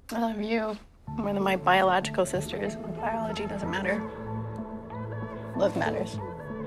I love you more than my biological sisters. Biology doesn't matter. Love matters.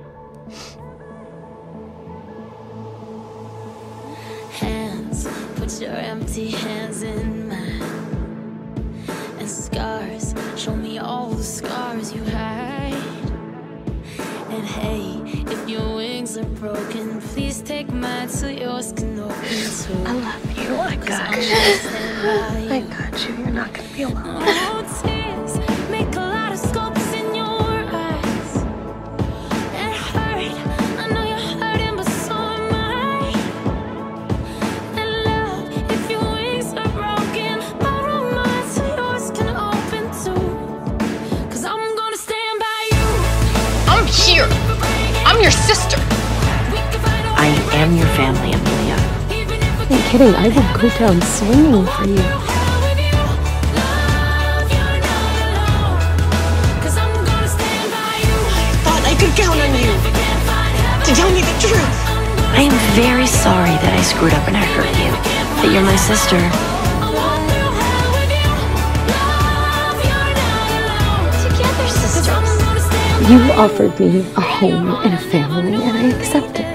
Hands, put your empty hands in mine. And scars, show me all the scars you hide. And hey, if your wings are broken, please take mine so yours can open too. I love you. I got you. I got you. You're not gonna be alone. Oh, tears make a lot of scopes in your eyes. It hurt. I know you're hurting, but so am I. And love, if your wings are broken, borrow mine so yours can open too. 'Cause I'm gonna stand by you. I'm here. I'm your sister. I am your family, Amelia. I'm kidding. I would go down swinging for you. I could count on you to tell me the truth. I am very sorry that I screwed up and I hurt you. But you're my sister. Together, sisters. You offered me a home and a family, and I accepted.